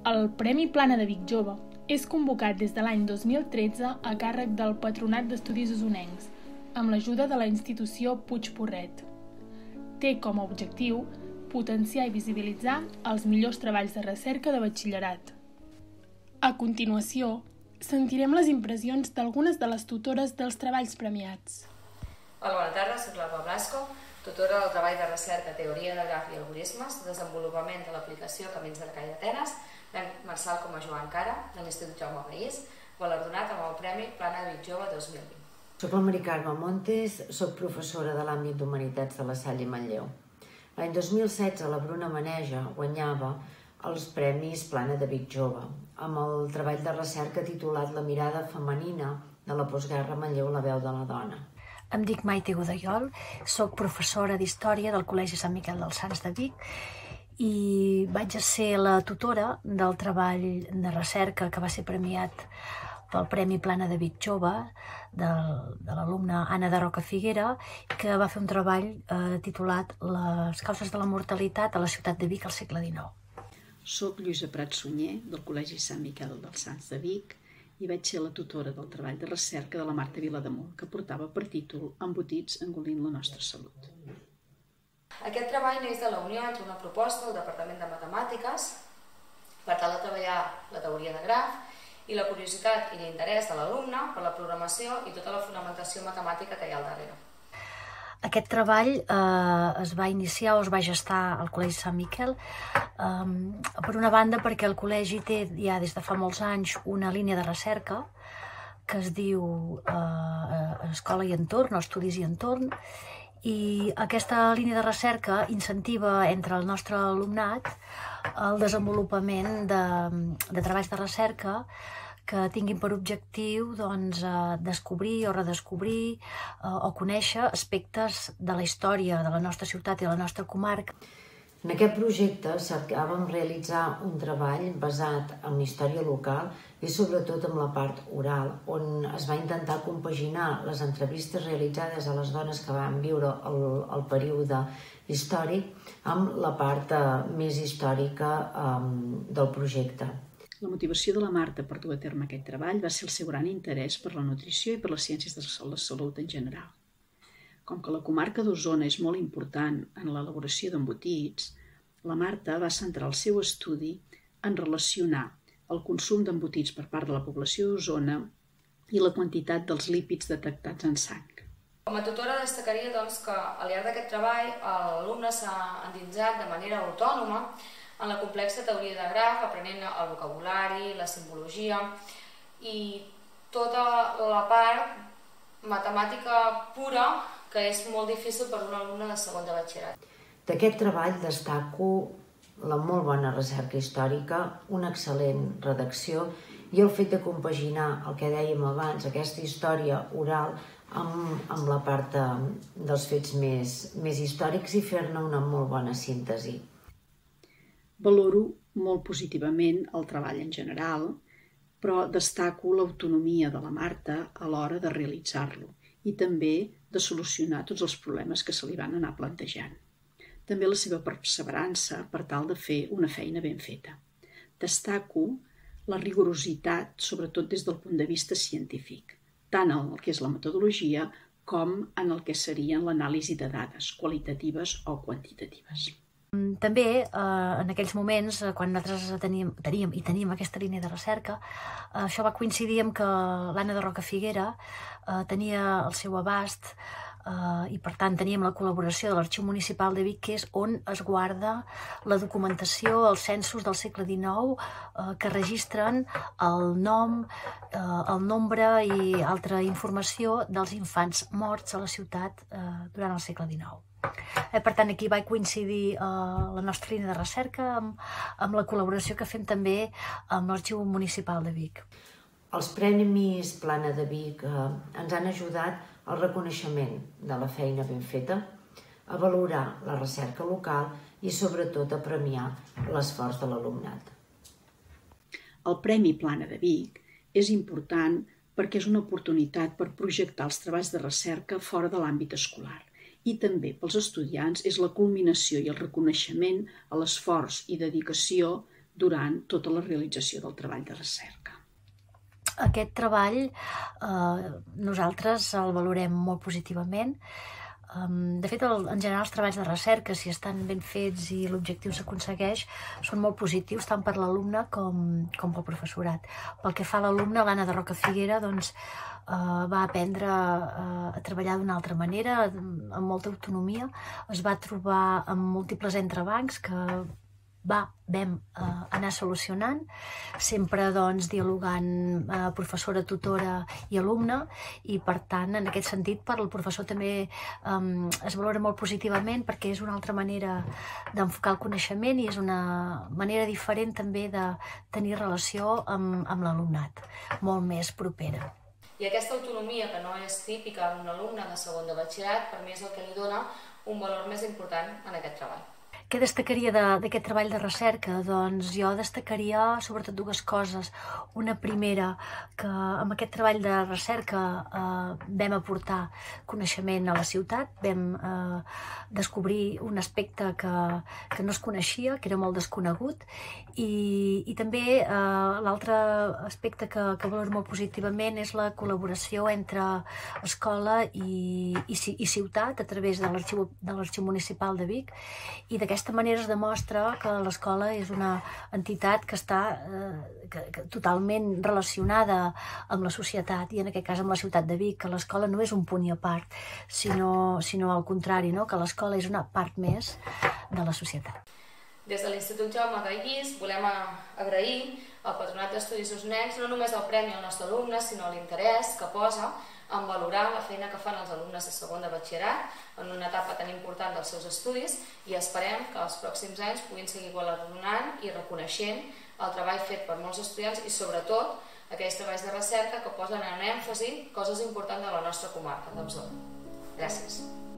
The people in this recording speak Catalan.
El Premi Plana de Vic Jove és convocat des de l'any 2013 a càrrec del Patronat d'Estudis Osonencs, amb l'ajuda de la institució Puig Porret. Té com a objectiu potenciar i visibilitzar els millors treballs de recerca de batxillerat. A continuació, sentirem les impressions d'algunes de les tutores dels treballs premiats. Hola, bona tarda, soc l'Alba Blasco, tutora del treball de recerca Teoria de graf i algorismes, desenvolupament de l'aplicació Camins de la Call d'Atenes, Marçal com a Joan Cara, de l'Institut Jaume País, galardonat amb el Premi Plana de Vic Jove 2020. Soc la Mari Carme Montes, soc professora de l'àmbit d'Humanitats de la Salle Manlleu. L'any 2016 la Bruna Maneja guanyava els Premis Plana de Vic Jove, amb el treball de recerca titulat La mirada femenina de la postguerra Manlleu, la veu de la dona. Em dic Maite Godellol, soc professora d'Història del Col·legi Sant Miquel dels Sants de Vic i vaig ser la tutora del treball de recerca que va ser premiat pel Premi Plana de Vic Jove de l'alumna Anna de Roca Figuera, que va fer un treball titulat Les causes de la mortalitat a la ciutat de Vic al segle XIX. Soc Lluïsa Prat Sunyer, del Col·legi Sant Miquel dels Sants de Vic, i vaig ser la tutora del treball de recerca de la Marta Vilademunt, que portava per títol Embotits engolint la nostra salut. Aquest treball neix de la unió entre una proposta del Departament de Matemàtiques per tal de treballar la teoria de graf i la curiositat i l'interès de l'alumne per la programació i tota la fonamentació matemàtica que hi ha al darrere. Aquest treball es va iniciar o es va gestar al Col·legi Sant Miquel, per una banda perquè el col·legi té ja des de fa molts anys una línia de recerca que es diu Escola i Entorn, o Estudis i Entorn, i aquesta línia de recerca incentiva entre el nostre alumnat el desenvolupament de treballs de recerca que tinguin per objectiu descobrir o redescobrir o conèixer aspectes de la història de la nostra ciutat i de la nostra comarca. En aquest projecte cercàvem realitzar un treball basat en la història local i sobretot en la part oral, on es va intentar compaginar les entrevistes realitzades a les dones que van viure el període històric amb la part més històrica del projecte. La motivació de la Marta per dur a terme aquest treball va ser el seu gran interès per la nutrició i per les ciències de la salut en general. Com que la comarca d'Osona és molt important en l'elaboració d'embotits, la Marta va centrar el seu estudi en relacionar el consum d'embotits per part de la població d'Osona i la quantitat dels lípids detectats en sang. Com a tutora destacaria que al llarg d'aquest treball l'alumne s'ha endinsat de manera autònoma en la complexa teoria de graf, aprenent el vocabulari, la simbologia i tota la part matemàtica pura que és molt difícil per un alumne de segon de batxillerat. D'aquest treball destaco la molt bona recerca històrica, una excel·lent redacció i el fet de compaginar el que dèiem abans, aquesta història oral, amb la part dels fets més històrics i fer-ne una molt bona síntesi. Valoro molt positivament el treball en general, però destaco l'autonomia de la Marta a l'hora de realitzar-lo i també de solucionar tots els problemes que se li van anar plantejant. També la seva perseverança per tal de fer una feina ben feta. Destaco la rigorositat, sobretot des del punt de vista científic, tant en el que és la metodologia com en el que serien l'anàlisi de dades qualitatives o quantitatives. També, en aquells moments, quan nosaltres teníem aquesta línia de recerca, això va coincidir amb que l'Anna de Roca Figuera tenia el seu abast i, per tant, teníem la col·laboració de l'Arxiu Municipal de Vic, que és on es guarda la documentació, els censos del segle XIX, que registren el nom, el nombre i altra informació dels infants morts a la ciutat durant el segle XIX. Per tant, aquí va coincidir la nostra línia de recerca amb la col·laboració que fem també amb l'Arxiu Municipal de Vic. Els Premis Plana de Vic ens han ajudat al reconeixement de la feina ben feta, a valorar la recerca local i, sobretot, a premiar l'esforç de l'alumnat. El Premi Plana de Vic és important perquè és una oportunitat per projectar els treballs de recerca fora de l'àmbit escolar. I també pels estudiants és la culminació i el reconeixement a l'esforç i dedicació durant tota la realització del treball de recerca. Aquest treball nosaltres el valorem molt positivament. De fet, en general, els treballs de recerca, si estan ben fets i l'objectiu s'aconsegueix, són molt positius tant per l'alumne com pel professorat. Pel que fa a l'alumne, l'Anna de Roca Figuera va aprendre a treballar d'una altra manera, amb molta autonomia. Es va trobar amb múltiples entrebancs que vam anar solucionant, sempre dialogant professora, tutora i alumne, i per tant, en aquest sentit, per al professor també es valora molt positivament perquè és una altra manera d'enfocar el coneixement i és una manera diferent també de tenir relació amb l'alumnat, molt més propera. I aquesta autonomia, que no és típica d'un alumne de segon de batxillerat, per mi és el que li dona un valor més important en aquest treball. Què destacaria d'aquest treball de recerca? Doncs jo destacaria sobretot dues coses. Una primera, que amb aquest treball de recerca vam aportar coneixement a la ciutat, vam descobrir un aspecte que no es coneixia, que era molt desconegut, i també l'altre aspecte que valoro molt positivament és la col·laboració entre escola i ciutat a través de l'Arxiu Municipal de Vic, i d'aquesta manera es demostra que l'escola és una entitat que està totalment relacionada amb la societat, i en aquest cas amb la ciutat de Vic, que l'escola no és un punt i a part, sinó al contrari, que l'escola és una part més de la societat. Des de l'Institut Jaume Gallís volem agrair al Patronat d'Estudis Osonencs no només el premi al nostre alumne, sinó l'interès que posa en valorar la feina que fan els alumnes de segon de batxillerat en una etapa tan important dels seus estudis, i esperem que els pròxims anys puguin seguir guardonant i reconeixent el treball fet per molts estudiants i sobretot aquells treballs de recerca que posen en èmfasi coses importants de la nostra comarca d'Osona. Gràcies.